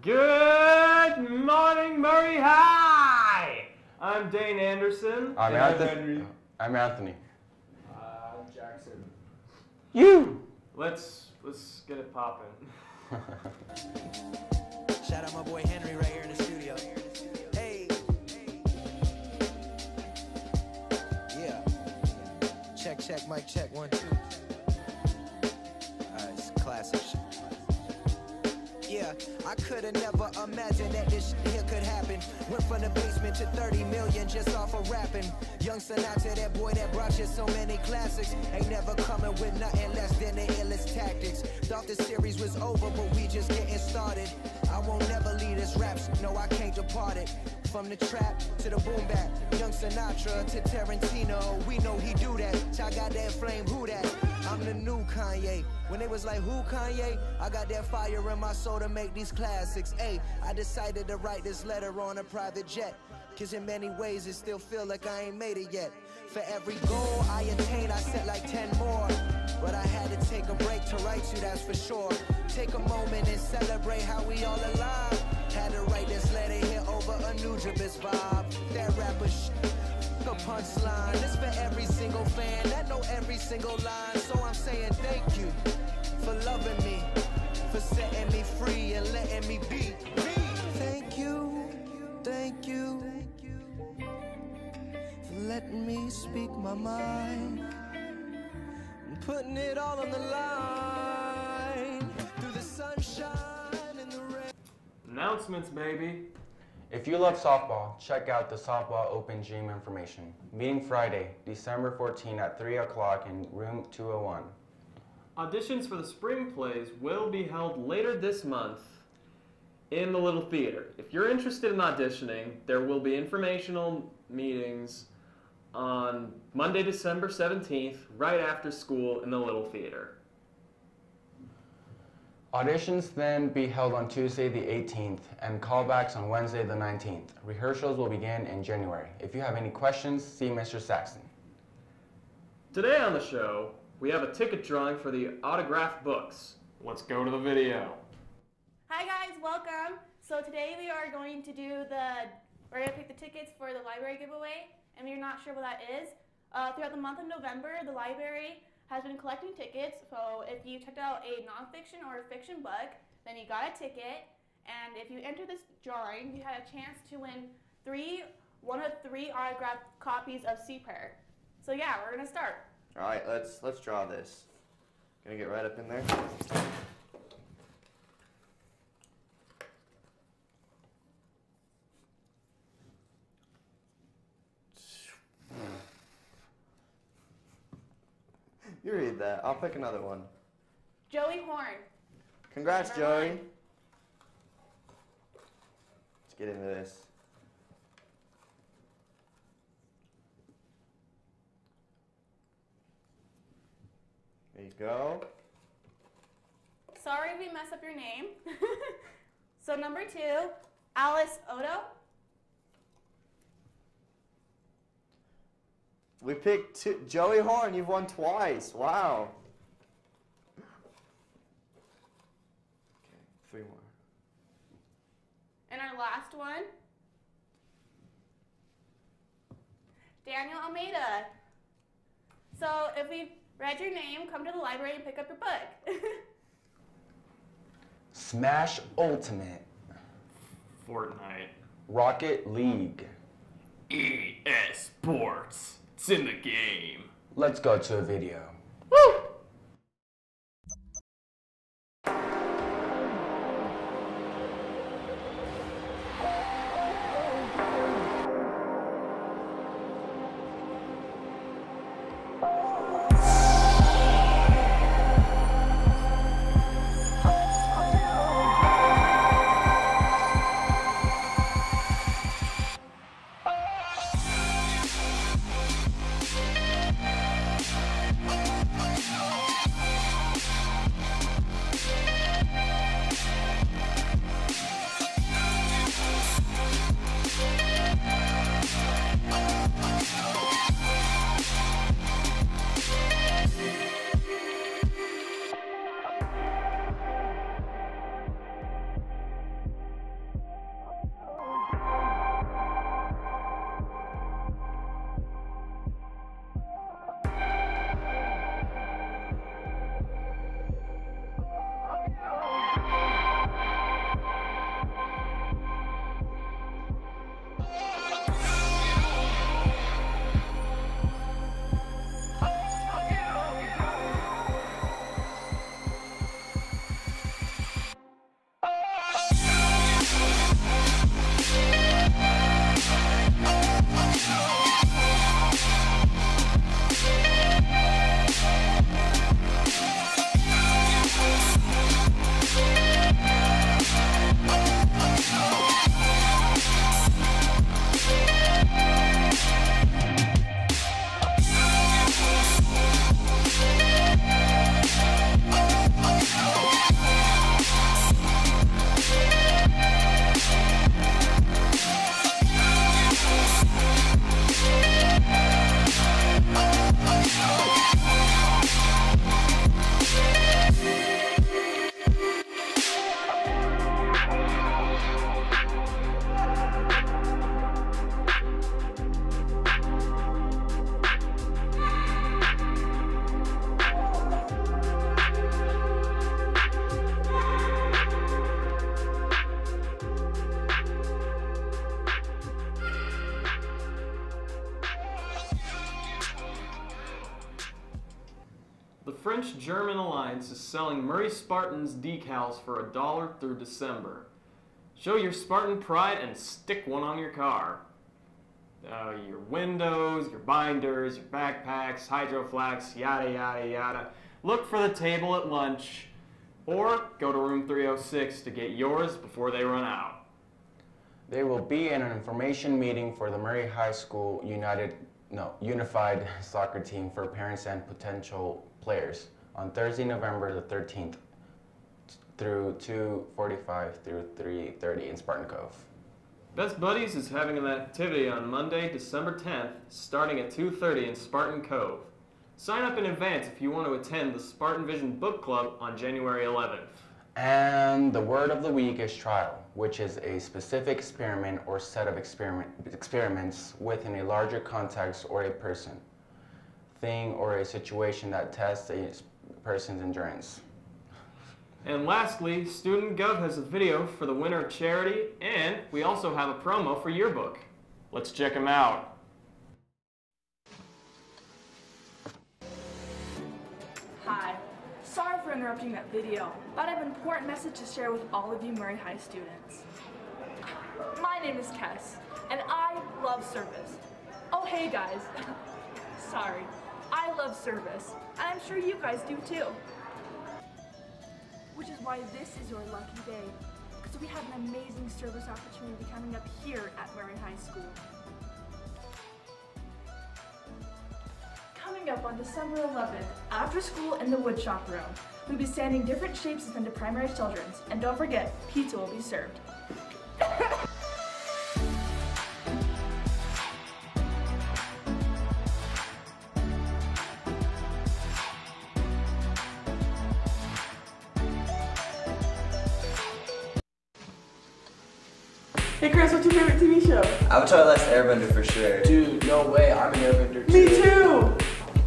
Good morning, Murray High! I'm Dane Anderson. I'm Anthony. I'm Anthony. Jackson. You! Let's get it poppin'. Shout out my boy Henry right here in the studio. Hey. Yeah. Check, mic check, 1, 2. It's classic shit. Yeah, I could've never imagined that this shit here could happen. Went from the basement to 30 million just off of rapping. Young Sinatra, that boy that brought you so many classics. Ain't never coming with nothing less than the illest tactics. Thought the series was over, but we just getting started. I won't never leave this rap, no, I can't depart it. From the trap to the boom bap, Young Sinatra to Tarantino, we know he do that. I got that flame, who that? I'm the new Kanye. When they was like, who Kanye? I got that fire in my soul to make these classics. Ay, I decided to write this letter on a private jet. Cause in many ways it still feel like I ain't made it yet. For every goal I attained, I set like 10 more. But I had to take a break to write you, that's for sure. Take a moment and celebrate how we all alive. Had to write this letter here over a Nujabes vibe. That rapper a punchline. This for every single fan that know every single line. So I'm saying thank you for loving me, for setting me free and letting me be me. Thank you for letting me speak my mind and putting it all on the line through the sunshine and the rain. Announcements, baby. If you love softball, check out the Softball Open Gym information. Meeting Friday, December 14 at 3 o'clock in room 201. Auditions for the spring plays will be held later this month in the Little Theater. If you're interested in auditioning, there will be informational meetings on Monday, December 17th, right after school in the Little Theater. Auditions then be held on Tuesday the 18th and callbacks on Wednesday the 19th. Rehearsals will begin in January. If you have any questions, see Mr. Saxton. Today on the show, we have a ticket drawing for the autographed books. Let's go to the video. Hi guys, welcome. So today we are going to we're going to pick the tickets for the library giveaway, and if you're not sure what that is, throughout the month of November, the library has been collecting tickets. So if you checked out a nonfiction or a fiction book, then you got a ticket. And if you enter this drawing, you had a chance to win one of three autographed copies of Sea Prayer. So yeah, we're gonna start. All right, let's draw this. Gonna get right up in there. You read that. I'll pick another one. Joey Horn. Congrats, Number Joey. 1. Let's get into this. There you go. Sorry we messed up your name. So number 2, Alice Odo. We picked Joey Horn. You've won twice. Wow. Okay, 3 more. And our last one, Daniel Almeida. So if we read your name, come to the library and pick up your book. Smash Ultimate. Fortnite. Rocket League. EA Sports. It's in the game. Let's go to a video. Woo! French-German Alliance is selling Murray Spartans decals for $1 through December. Show your Spartan pride and stick one on your car. Your windows, your binders, your backpacks, hydroflax, yada yada yada. Look for the table at lunch or go to room 306 to get yours before they run out. There will be an information meeting for the Murray High School Unified Soccer Team for parents and potential players on Thursday, November the 13th through 2:45 through 3:30 in Spartan Cove. Best Buddies is having an activity on Monday, December 10th, starting at 2:30 in Spartan Cove. Sign up in advance if you want to attend the Spartan Vision Book Club on January 11th. And the word of the week is trial, which is a specific experiment or set of experiments within a larger context or a person, thing, or a situation that tests a person's endurance. And lastly, Student Gov has a video for the winner of charity, and we also have a promo for yearbook. Let's check them out. Hi. Sorry for interrupting that video, but I have an important message to share with all of you Murray High students. My name is Kess, and I love service. Oh, hey guys. Sorry. I love service, and I'm sure you guys do too. Which is why this is your lucky day, because we have an amazing service opportunity coming up here at Murray High School. Coming up on December 11th, after school in the woodshop room, we'll be standing different shapes within the primary children's, and don't forget, pizza will be served. Hey Chris, what's your favorite TV show? Avatar: The Last Airbender for sure. Dude, no way, I'm an airbender too. Me too!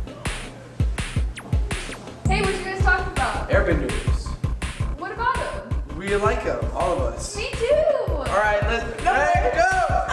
Hey, what you guys talking about? Airbenders. What about them? We like them, all of us. Me too! Alright, let's go!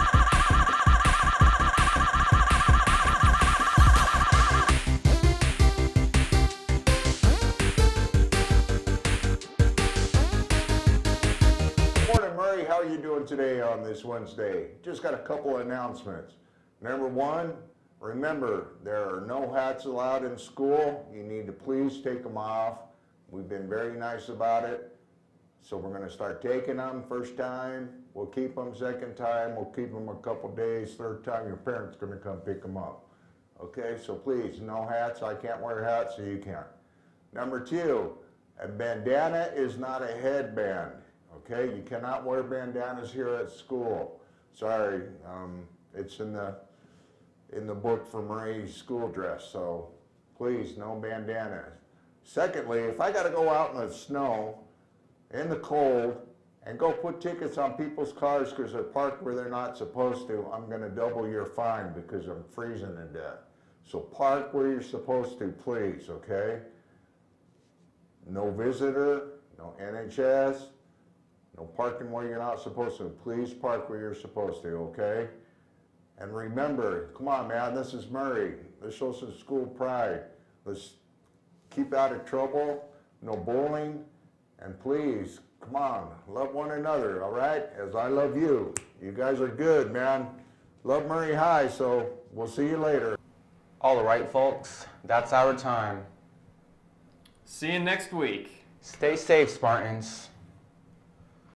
Morning, Murray. How are you doing today on this Wednesday? Just got a couple of announcements. Number one, remember, there are no hats allowed in school. You need to please take them off. We've been very nice about it. So we're going to start taking them first time. We'll keep them second time. We'll keep them a couple days. Third time, your parents are going to come pick them up. Okay, so please, no hats. I can't wear hats, so you can't. Number two, a bandana is not a headband. Okay, you cannot wear bandanas here at school. Sorry, it's in the book for Murray's school dress, so please, no bandanas. Secondly, if I got to go out in the snow, in the cold, and go put tickets on people's cars because they're parked where they're not supposed to, I'm going to double your fine because I'm freezing to death. So park where you're supposed to, please, okay? No visitor, no NHS, no parking where you're not supposed to. Please park where you're supposed to, okay? And remember, come on, man, this is Murray. Let's show some school pride. Let's keep out of trouble, no bullying, and please, come on, love one another, all right? As I love you. You guys are good, man. Love Murray High, so we'll see you later. All right, folks, that's our time. See you next week. Stay safe, Spartans.